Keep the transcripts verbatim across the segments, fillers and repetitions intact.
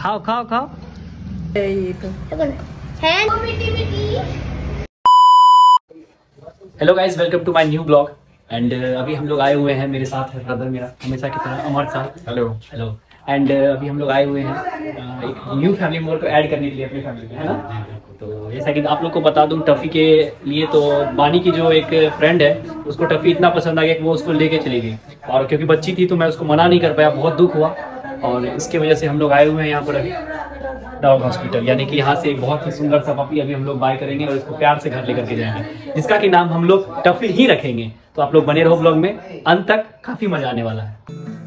खाओ खाओ खाओ। Hello guys, welcome to my new blog. And अभी हम लोग आए हुए हैं, मेरे साथ है ब्रदर मेरा हमेशा की तरह अमर साथ। Hello hello. एंड अभी हम लोग आए हुए हैं uh, एक न्यू फैमिली मेंबर को ऐड करने के लिए अपनी फैमिली में, है ना। तो जैसा कि आप लोग को बता दूं, टफी के लिए तो बानी की जो एक फ्रेंड है उसको टफी इतना पसंद आ गया कि वो उसको लेके चली गई। और क्योंकि बच्ची थी तो मैं उसको मना नहीं कर पाया, बहुत दुख हुआ। और इसके वजह से हम लोग आए हुए हैं यहाँ पर अभी डॉग हॉस्पिटल, यानी कि यहाँ से एक बहुत ही सुंदर सा पपी अभी हम लोग बाय करेंगे और इसको प्यार से घर लेकर के जाएंगे, जिसका कि नाम हम लोग टफी ही रखेंगे। तो आप लोग बने रहो ब्लॉग में, अंत तक काफी मजा आने वाला है।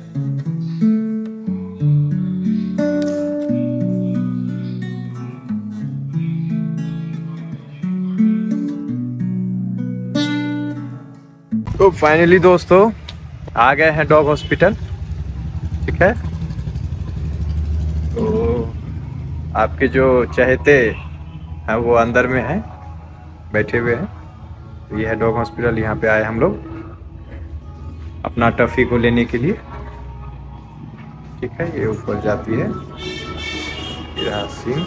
तो फाइनली दोस्तों आ गए हैं डॉग हॉस्पिटल, ठीक है। तो आपके जो चहेते हैं वो अंदर में हैं, बैठे हुए हैं। तो ये है डॉग हॉस्पिटल, यहाँ पे आए हम लोग अपना टफी को लेने के लिए, ठीक है। ये ऊपर जाती है, ये रहा सीन।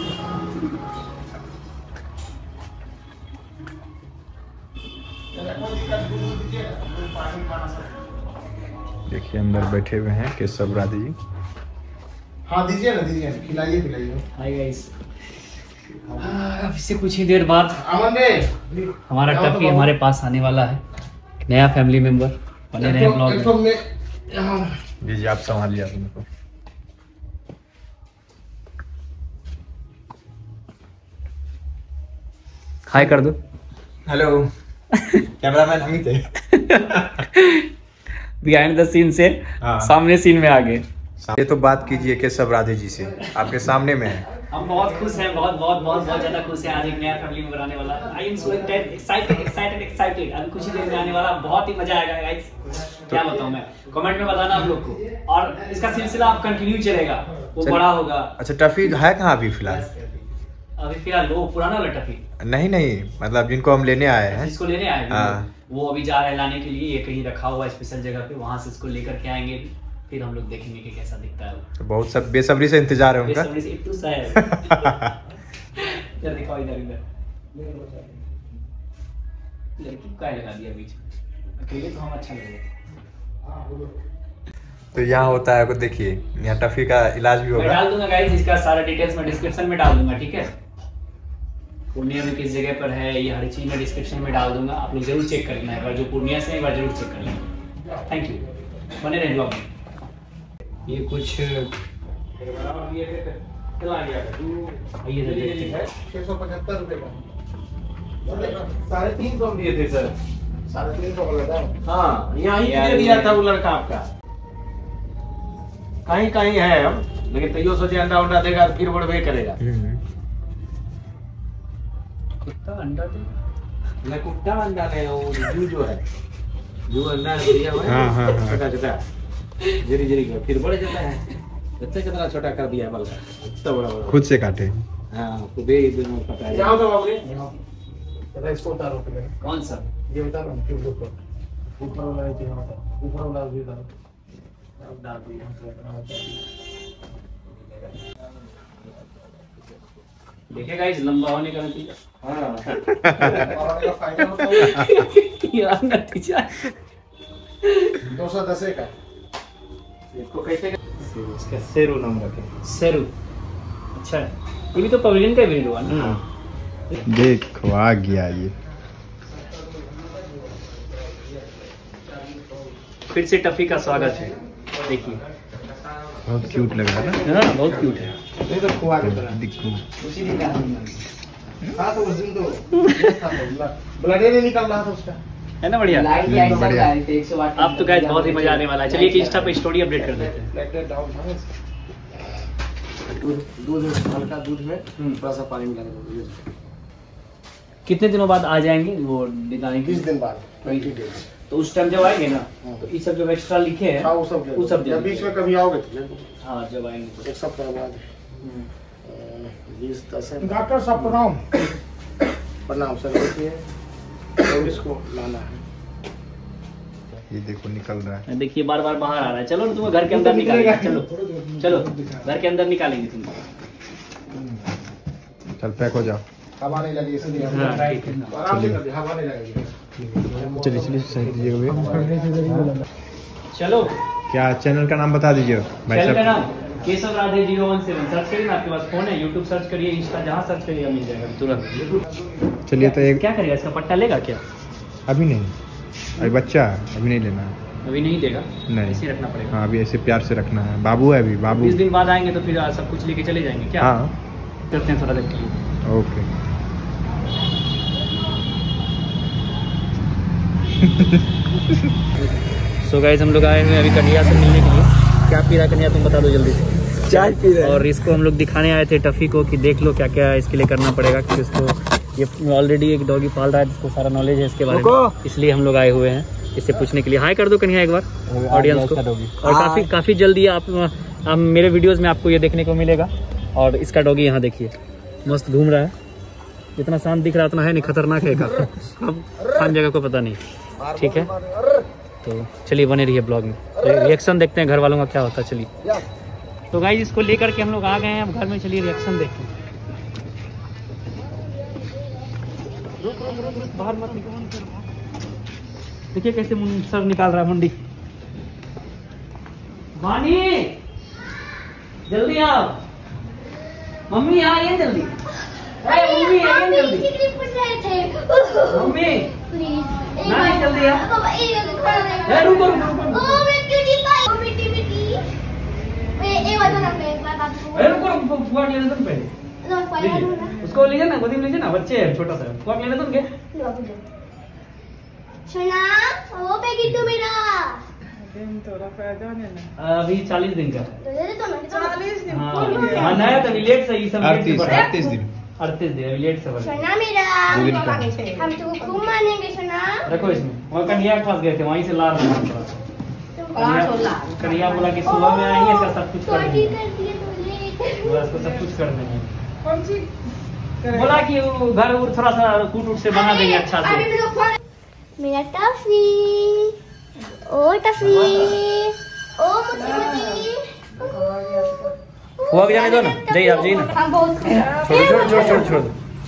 देखिए अंदर बैठे हुए हैं केशव राधे जी। हाँ दीजिए ना, दीजिए, खिलाइए खिलाइए। हाय गाइस, अब से कुछ ही देर बाद हमारा टफी हमारे पास आने वाला है, नया फैमिली मेंबर। बने रहे ब्लॉग में। जी जी आप संभालिए आप उनको। हाय कर दो। हेलो। कैमरामैन हम ही थे। बिहाइंड द सीन से सामने सीन में आ गए। ये तो बात कीजिए केशव राधे जी से, आपके सामने में है। हम बहुत खुश हैं, बहुत बहुत बहुत बहुत ज्यादा खुश हैं। आज एक नया फैमिली मेंबर आने वाला है। I am so excited excited excited. अभी कुछ ही देर में आने वाला, बहुत ही मजा आएगा गाइस। क्या बताऊं मैं, कमेंट में बताना आप लोग को। और इसका सिलसिला आप कंटिन्यू चलेगा, वो बड़ा होगा। अच्छा टफी है कहाँ अभी फिलहाल? अभी फिलहाल वो पुराना वाला टफी नहीं नहीं, मतलब जिनको हम लेने आए हैं, जिसको लेने आए हाँ। हैं वो अभी जा रहे हैं लाने के लिए। ये कहीं रखा हुआ है स्पेशल जगह पे, वहां से इसको लेकर के आएंगे, फिर हम लोग देखेंगे कि कैसा दिखता है वो। तो बहुत सब बेसब्री से इंतजार है उनका। बेसब्री से इट्टू सा है। इधर दिखाओ, इधर इधर लड़की का लगा दिया बीच में, अकेले तो हम अच्छा लगेगा। तो यहाँ होता है, देखिए यहाँ टफी का इलाज भी मैं होगा। डाल दूंगा गाइस, इसका सारा डिटेल्स मैं डिस्क्रिप्शन में डाल दूंगा, ठीक है। पूर्णिया में किस जगह पर है ये हर चीज मैं डिस्क्रिप्शन में डाल दूंगा, आप लोग जरूर चेक कर लेना। एक बार जो पूर्णिया से एक बार जरूर चेक कर लेना। थैंक यू, बने रहे ब्लॉग में। ये कुछ छह सौ पचहत्तर रुपए का, साढ़े तीन सौ दिए थे सर, साढ़े तीन सौ का लगा। हाँ यहाँ ही दे दिया था वो लड़का आपका, कहीं कहीं है अब, लेकिन तैयो सोचे अंडा उंडा देगा फिर बढ़वे करेगा। कुत्ता अंडा दे, नहीं कुत्ता अंडा नहीं, वो जू जो है, जू अंडा दिया हुआ है छोटा छोटा, जरी जरी का फिर बढ़ जाता है। बच्चा कितना छोटा कर दिया है बल्कि, इतना बड़ा बड़ा खुद से काटे। हाँ तो दे दे मैं पता है। जाओ तो बाबू रे, इसको उतारो पहले। कौन सा? ये उतारो ना, क्यों ऊपर ऊपर वाला है, यहाँ पर ऊपर वाला भी उतारो, अब डाल दिया देखिए गाइस, लंबा होने का नतीजा। हाँ होने का फायदा होता है यार, नतीजा दो सौ दस का। इसको कैसे, इसका सेरू नाम रखे, सेरू। अच्छा, ये भी तो पवेलियन का ब्रीड हुआ ना। देखो आ गया ये। फिर से टफी का स्वागत है। देखिए बहुत क्यूट लग रहा है ना। हाँ बहुत क्यूट है। नहीं तो खुआ के तरह दिखो। उसी दिन का हाँ तो उस दिन तो ब्लड ही नहीं निकल रहा था उसका, है ना। बढ़िया, बढ़िया। आप तो गाइस बहुत ही मजा आने वाला है। चलिए इंस्टा पे स्टोरी अपडेट कर देते हैं। प्लेटेड डाउन था दूध, दूध हल्का दूध में थोड़ा सा पानी मिला के। कितने दिनों बाद आ जाएंगे वो दिखाने के? बीस दिन बाद, ट्वेंटी डेज। तो उस टाइम जब आएंगे ना, तो ये सब जो एक्स्ट्रा लिखे हैं हाँ वो सब वो सब जब बीच में कभी आओगे तो हाँ जब आएंगे तो एक सप्ताह बाद। बीस दस डॉक्टर साहब प्रणाम। प्रणाम सर, देखिए चौबीस को लाना है। ये देखो निकल रहा है। देखिए बार बार बाहर आ रहा है। चलो ना तुम्हें घर के अंदर निकालेंगे। चलो चलो घर के अंदर निकालेंगे तुमको। चल पैक हो जाओ। हवा नहीं लगी इसलिए हाँ, ठीक है। आराम से कर दे, हवा नहीं लगेगी। चलिए चलिए सही दीजिएगा। चलो क्या चैनल का नाम बता दीजिए भाई चैनल का साहब। नाम Keshav Radhe zero one seven search करिए ना, आपके पास फोन है, यूट्यूब सर्च करिए, इंस्टा जहाँ सर्च करिएगा मिल जाएगा तुरंत। चलिए तो एक क्या करेगा इसका पट्टा लेगा क्या? अभी नहीं, अभी बच्चा है, अभी नहीं लेना है। अभी नहीं देगा, नहीं ऐसे रखना पड़ेगा। हाँ अभी ऐसे प्यार से रखना है। बाबू है अभी बाबू। बीस दिन बाद आएंगे तो फिर सब कुछ लेके चले जाएंगे क्या? हाँ करते हैं थोड़ा देर के लिए। ओके। सो गाइस हम लोग आए हुए हैं अभी कन्हैया से मिलने के लिए। क्या पी रहा है कन्हैया, तुम बता दो जल्दी से। चाय पी रहे हैं। और इसको हम लोग दिखाने आए थे टफी को कि देख लो क्या क्या इसके लिए करना पड़ेगा, क्योंकि इसको ये ऑलरेडी एक डॉगी पाल रहा है जिसको सारा नॉलेज है इसके बारे में, इसलिए हम लोग आए हुए हैं इससे पूछने के लिए। हाय कर दो कन्हैया एक बार ऑडियंस को। और काफ़ी काफ़ी जल्दी आप, आप मेरे वीडियोज़ में आपको ये देखने को मिलेगा। और इसका डॉगी यहाँ देखिए मस्त घूम रहा है, इतना शांत दिख रहा उतना है नहीं, खतरनाक है काफी। अब खान जगह को पता नहीं। ठीक है तो चलिए बने रहिए ब्लॉग में, रिएक्शन देखते हैं घर वालों का क्या होता है। चलिए तो गाइस इसको लेकर के हम लोग आ गए हैं अब घर में, चलिए रिएक्शन देखते हैं। बाहर मत निकल, देखिए कैसे सर निकाल रहा है मुंडी। वानी जल्दी आओ, मम्मी आ ये जल्दी। अरे मम्मी आ ये जल्दी, मम्मी नहीं जल्दी आ। ए रुको रुको रुको, ए रुको रुको, फुआ लेने तुम पहले उसको लीजिए ना, गोदी में लीजिए ना, बच्चे है छोटा सा, फुआ लेने तुम के। सुना वो पैकेट तो मेरा अभी चालीस दिन का है। चालीस दिन हाँ हाँ नया तो लेट से ये सब अड़तीस अड़तीस दिन अड़तीस दिन अभी लेट से बढ़ा। सुना मेरा दो दिन का। हम तो खूब मानेंगे सुना। देखो इसमें वहाँ कन्हैया के पास गए थे, वहीं से ला रहे हैं थोड़ा सा। कन्हैया- कन्हैया बोला कि सुबह में आएंगे इसका सब कुछ कर पार्टी देंगे, कर दिए तो लेट। बोला इसको सब कुछ कर देंगे। बोला कि वो घर उर थोड़ा सा कूट उट से बना देंगे अच्छा से। मेरा टफी ओ टफी ओ मुझे मुझे हुआ के जाने दो ना, जाइए आप जाइए ना। हम बहुत छोड़ो छोड़ो छोड़ो छोड़ो छोड़ो।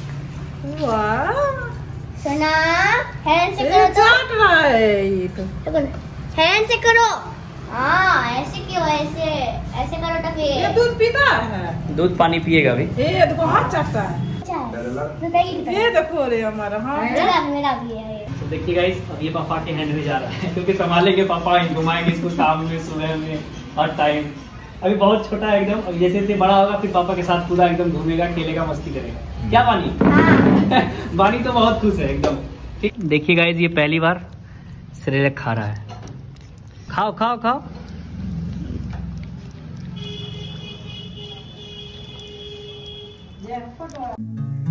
सुना हैंड से करो तो हैंड से करो। हाँ ऐसे क्यों, ऐसे ऐसे करो टफी। ये दूध पीता है, दूध पानी पिएगा अभी। ये देखो हाथ चाटता है। ये देखो रे हमारा हाथ। मेरा मेरा भी है। तो देखिए गाइस अब ये पापा के हैंड में जा रहा है, क्योंकि संभालेंगे पापा, घुमाएंगे इसको शाम में सुबह में हर टाइम। अभी बहुत छोटा है एकदम, अब जैसे जैसे बड़ा होगा फिर पापा के साथ पूरा एकदम घूमेगा, खेलेगा, मस्ती करेगा। क्या बानी? बानी तो बहुत खुश है एकदम। ठीक देखिए गाइस ये पहली बार सेरेलैक खा रहा है। खाओ खाओ खाओ। Yeah.